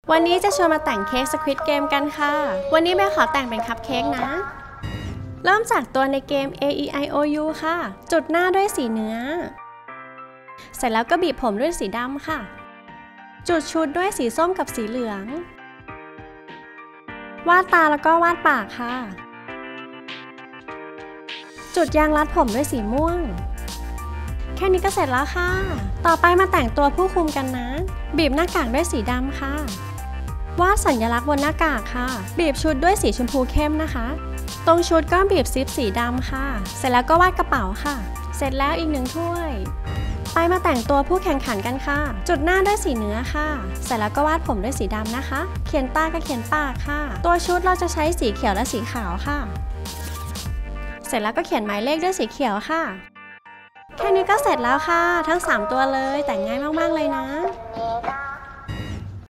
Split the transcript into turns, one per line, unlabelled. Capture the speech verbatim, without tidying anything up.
วันนี้จะชวนมาแต่งเค้กสควิดเกมกันค่ะวันนี้แม่ขอแต่งเป็นคัพเค้กนะเริ่มจากตัวในเกม A E I O U ค่ะจุดหน้าด้วยสีเนื้อเสร็จแล้วก็บีบผมด้วยสีดำค่ะจุดชุดด้วยสีส้มกับสีเหลืองวาดตาแล้วก็วาดปากค่ะจุดยางรัดผมด้วยสีม่วงแค่นี้ก็เสร็จแล้วค่ะต่อไปมาแต่งตัวผู้คุมกันนะบีบหน้ากากด้วยสีดำค่ะวาดสัญลักษณ์บนหน้ากากค่ะบีบชุดด้วยสีชมพูเข้มนะคะตรงชุดก็บีบซิปสีดำค่ะเสร็จแล้วก็วาดกระเป๋าค่ะเสร็จแล้วอีกหนึ่งถ้วยไปมาแต่งตัวผู้แข่งขันกันค่ะจุดหน้าด้วยสีเนื้อค่ะเสร็จแล้วก็วาดผมด้วยสีดำนะคะเขียนตากับเขียนปากค่ะตัวชุดเราจะใช้สีเขียวและสีขาวค่ะเสร็จแล้วก็เขียนหมายเลขด้วยสีเขียวค่ะแค่นี้ก็เสร็จแล้วค่ะทั้งสามตัวเลยแต่งง่ายมากๆเลยนะ